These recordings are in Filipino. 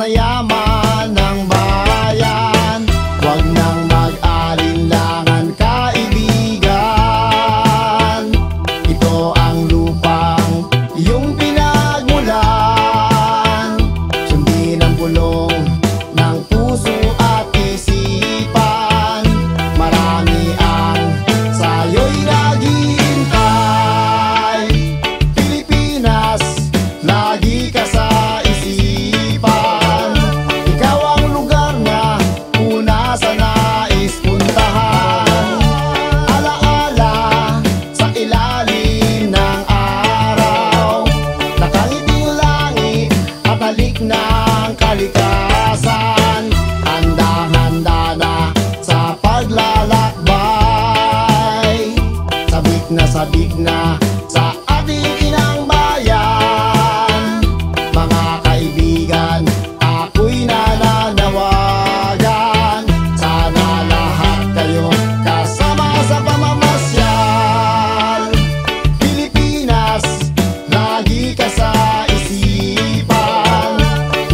na yaman ng bayan. Huwag nang mag-alinlangan, kaibigan. Ito ang lupang iyong pinagmulan. Sundin ang bulong ng puso at isipan. Marami ang sa'yo'y naghihintay. Pilipinas, lagi ka sa isipan. Ikaw ang lugar na una sa nais puntahan. Alaala sa ilalim ng araw, nakangiting langit at halik ng kalikasan. Handang-handa na sa paglalakbay. Sabik na sa ating inang bayan. Mga kaibigan, ako'y nananawagan. Sana lahat kayo kasama sa pamamasyal. Pilipinas, lagi ka sa isipan.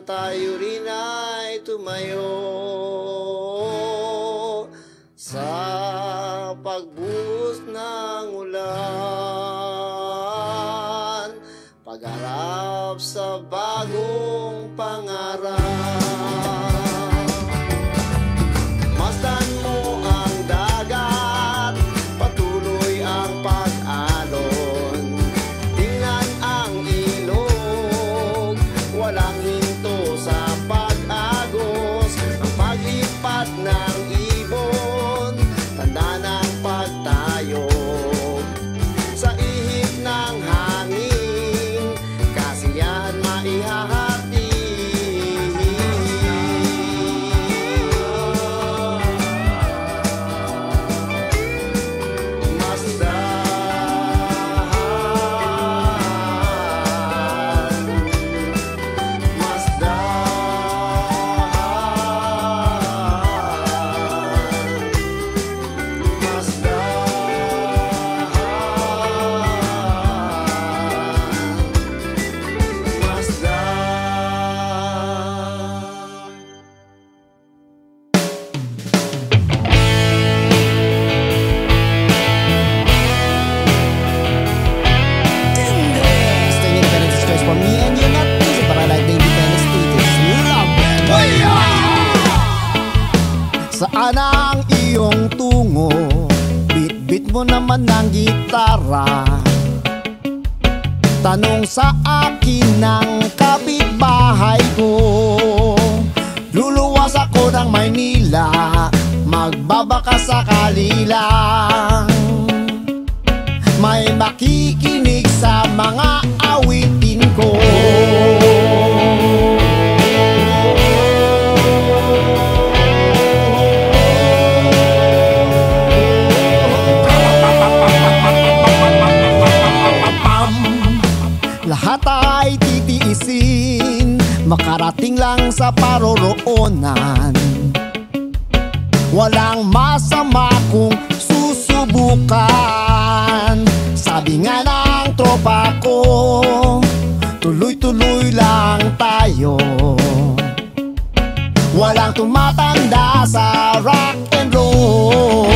tayo rin ay tumayo sa pagbuhos ng ulan, pagharap sa bagong pangarap. Masdan mo ang dagat, patuloy ang pag-alon. Tingnan ang ilog, walang hinto sa pag-agos. Ang pag-ipat ng ibon, tanda ng pagtayog. Sa ihip ng hangin, kasiyahan maihahati. Saan ang iyong tungo? Bit-bit mo naman ng gitara. Tanong sa akin ng kapitbahay ko. Luluwas ako ng Maynila, magbabaka sakali lang. May makikinig sa mga awitin ko. Lahat ay titiisin, makarating lang sa paroroonan. Walang masama kung susubukan. Sabi nga ng tropa ko, tuloy-tuloy lang tayo. Walang tumatanda sa rock and roll.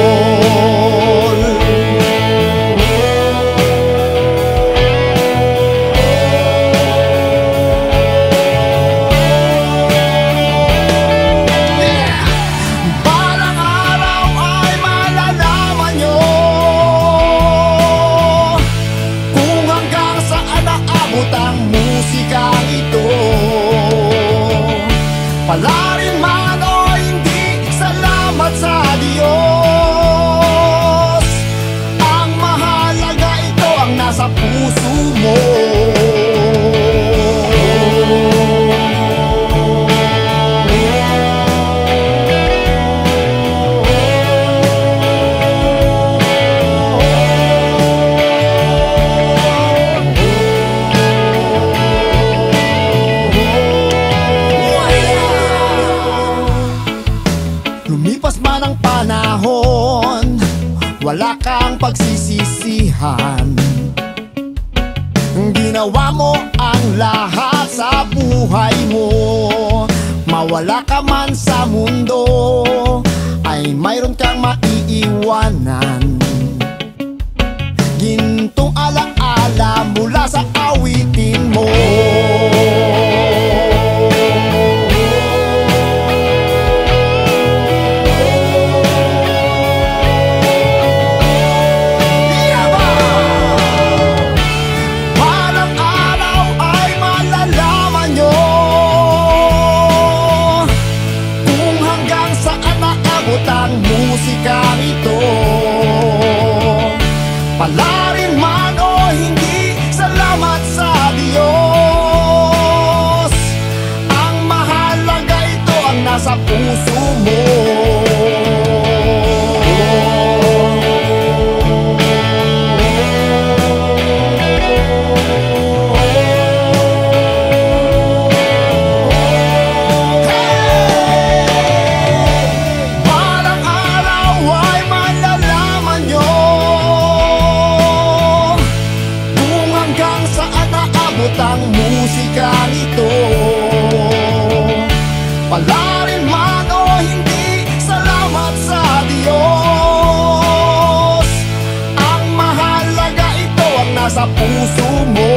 Palarin man o hindi, salamat sa Diyos. Ang mahalaga ito ang nasa puso mo. Lumipas man ang panahon, wala kang pagsisisihan. Ginawa mo ang lahat sa buhay mo. Mawala ka man sa mundo, ay mayroon kang maiiwanan. Gintong alaala mula sa awitin mo. Ang musikang ito, palarin man o hindi, salamat sa Diyos. Ang mahalaga ito ang nasa puso mo. Ang musikang ito, sa puso mo.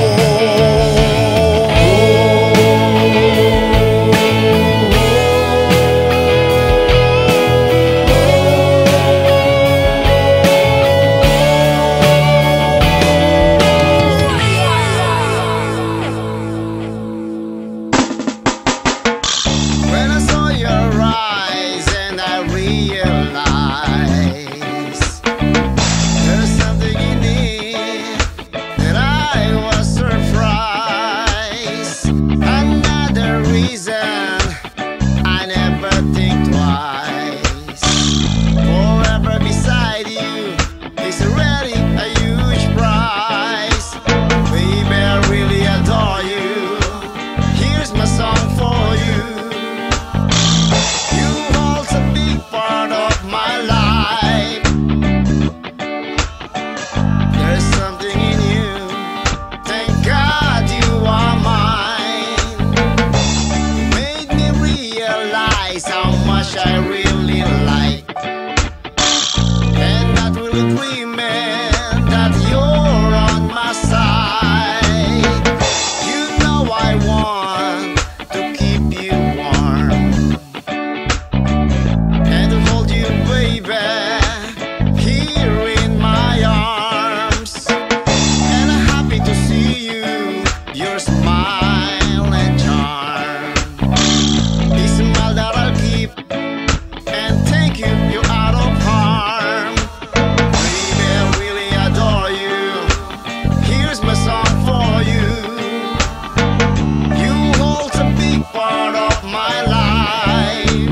When I saw your eyes and I realized there's something in it that I was surprised. Another reason I never think twice. Forever beside you is already a huge prize. Baby, I really adore you. Here's my song for you. You hold a big part of my life. There's something in you. Thank God you are mine. You made me realize how much I really like. And not really dreaming that you're on my side. You know I want to keep you warm and to hold you, baby, here in my arms. And I'm happy to see you, your smile and charm. This smile that I'll keep and take you out of harm. Baby, I really adore you. Here's my song for you. You hold a big part of my life.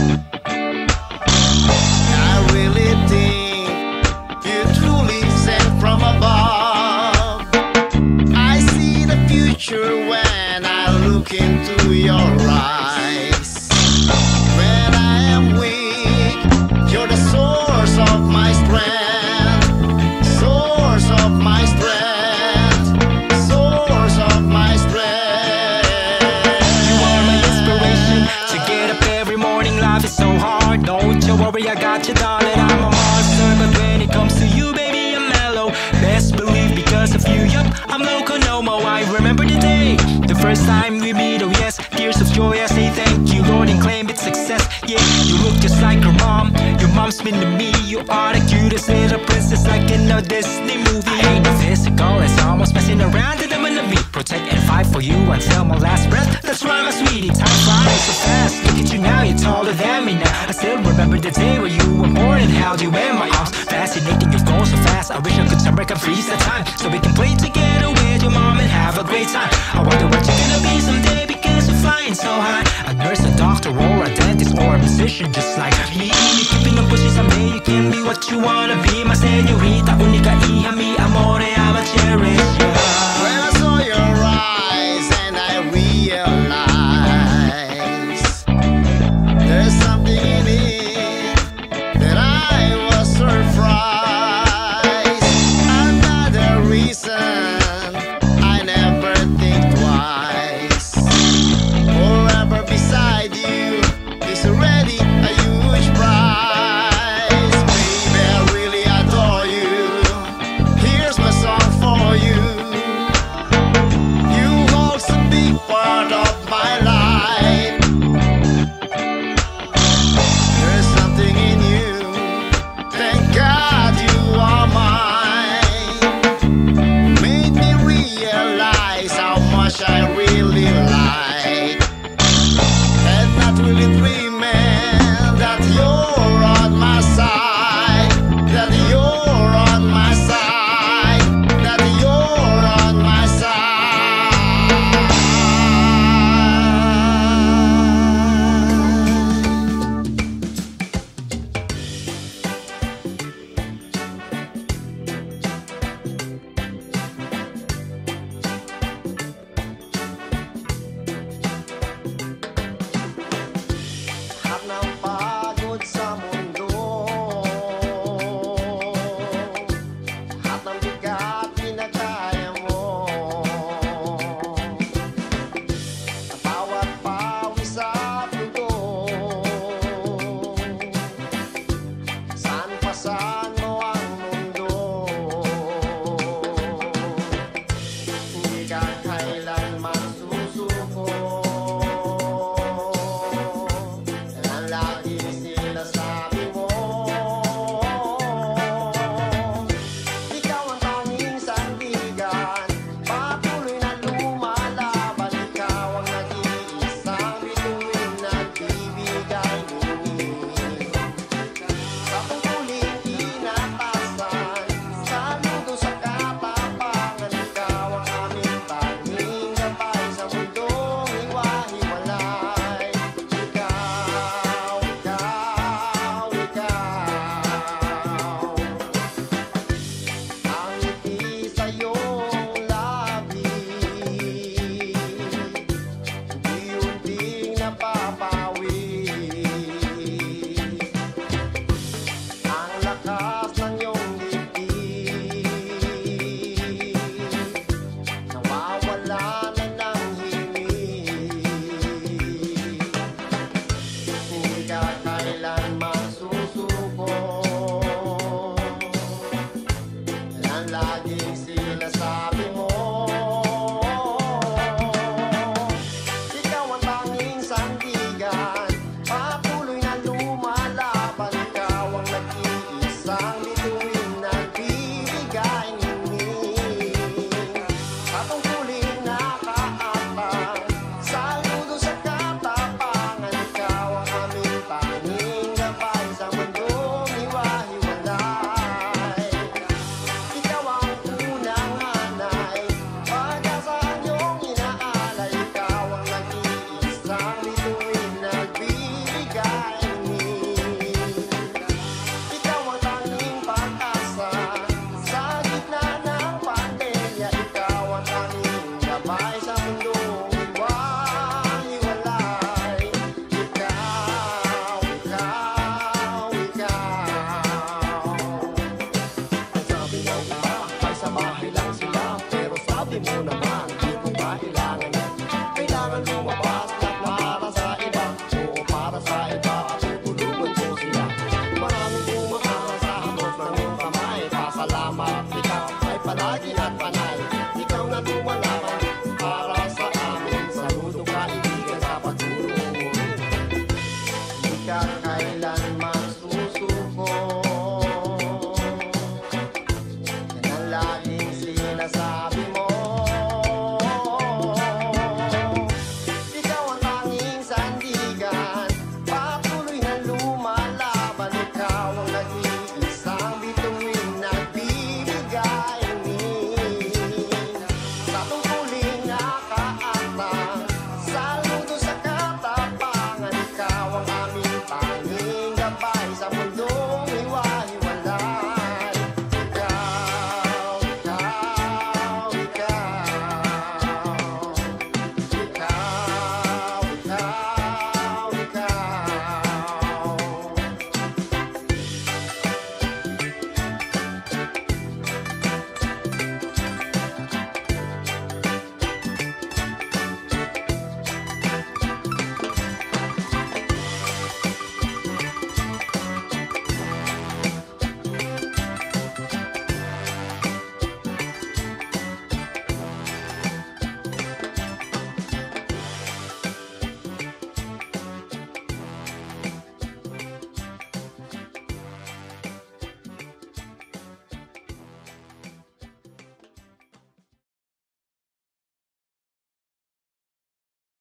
I really think you truly sent from above. I see the future when I look into your eyes. When I am weak, you're the source of my strength. Source of my strength. Source of my strength. You are my inspiration to get up every morning. Life is so hard, don't you worry, I got you, darling. I'm a monster, but when it comes to you, baby, I'm mellow. Best believe because of you, yup, I'm loco no more. I remember the day, the first time we meet, oh yes, tears of joy, I say thank you, Lord, and claim it's success. Yeah, you look just like your mom. Your mom's been to me. You are the cutest little princess like in a Disney movie. I ain't no physical, it's almost messing around, and I'm gonna be protect and fight for you until my last breath. That's right, my sweetie, time flies so fast. Look at you now, you're taller than me now. I still remember the day where you were born and held you in my arms. Fascinating, you've grown so fast. I wish I could turn back and freeze the time so we can play together with your mom and have a great time. I wonder what you're gonna be someday because you're flying so high. A nurse, a doctor, or a dentist, or a musician just like me. Keeping on pushing someday you can be what you wanna be. My señorita, única hija, mi amore, I'ma cherish ya. When I saw your eyes and I realized there's something in it that I was surprised. Another reason kinakaatang. Saludo sa katapangan, ikaw ang aming tanging gabay sa mundong hiwa-hiwalay. Ikaw ang unang hanay, pag-asang iyong inaalay. Ikaw ang nag-iisang bituin, nagbibigay lingid. Ikaw ang tanging pag-asa sa gitna ng pandemya. Ikaw ang tanging gabay sa mundong hiwa-hiwalay. Ikaw, ikaw, ikaw. Ang sabi ng iba ay sa bahay lang sila, pero sabi mo naman di mo ba kailangan